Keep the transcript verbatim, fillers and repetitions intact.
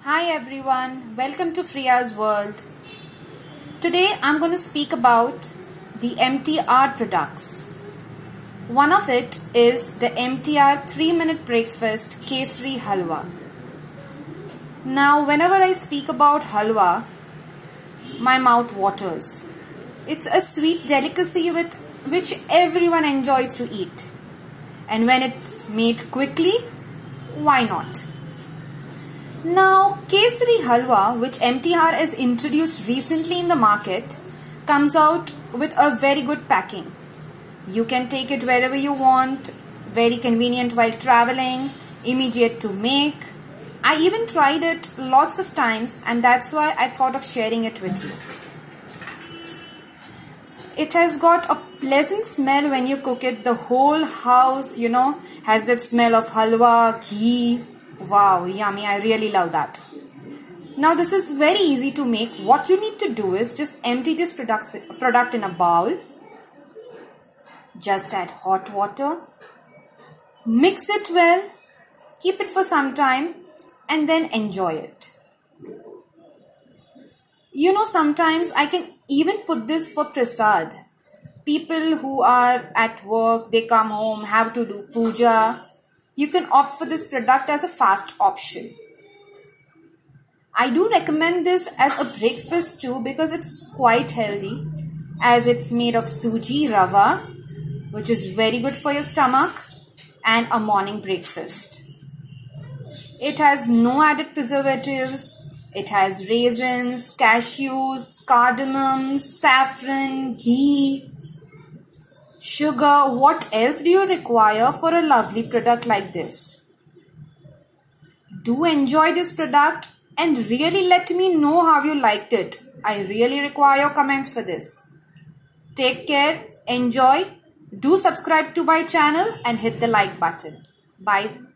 Hi everyone, welcome to Freya's World. Today I'm going to speak about the M T R products. One of it is the M T R three minute breakfast Kesari Halwa. Now whenever I speak about halwa, my mouth waters. It's a sweet delicacy with which everyone enjoys to eat. And when it's made quickly, why not? Now, Kesari Halwa, which M T R has introduced recently in the market, comes out with a very good packing. You can take it wherever you want, very convenient while traveling, immediate to make. I even tried it lots of times and that's why I thought of sharing it with you. It has got a pleasant smell when you cook it. The whole house, you know, has that smell of halwa, ghee. Wow, yummy. I really love that. Now this is very easy to make. What you need to do is just empty this product, product in a bowl. Just add hot water. Mix it well. Keep it for some time and then enjoy it. You know, sometimes I can even put this for prasad. People who are at work, they come home, have to do puja. You can opt for this product as a fast option. I do recommend this as a breakfast too because it's quite healthy, as it's made of suji rava, which is very good for your stomach, and a morning breakfast. It has no added preservatives. It has raisins, cashews, cardamom, saffron, ghee, sugar. What else do you require for a lovely product like this? Do enjoy this product and really let me know how you liked it. I really require your comments for this. Take care, enjoy, do subscribe to my channel and hit the like button. Bye.